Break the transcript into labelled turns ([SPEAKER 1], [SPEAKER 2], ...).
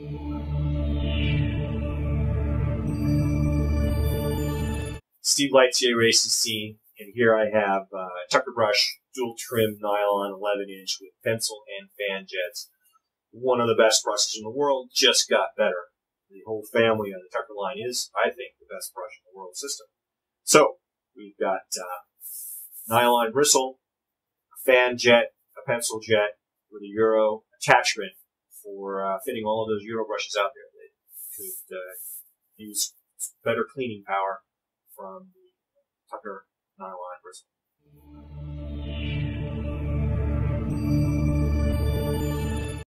[SPEAKER 1] Steve Light's J.Racenstein, and here I have Tucker Brush Dual Trim Nylon 11-inch with pencil and fan jets. One of the best brushes in the world, just got better. The whole family on the Tucker line is, I think, the best brush in the world system. So, we've got nylon bristle, a fan jet, a pencil jet with a Euro attachment for fitting all of those Euro brushes out there that could use better cleaning power from the Tucker nylon bristle.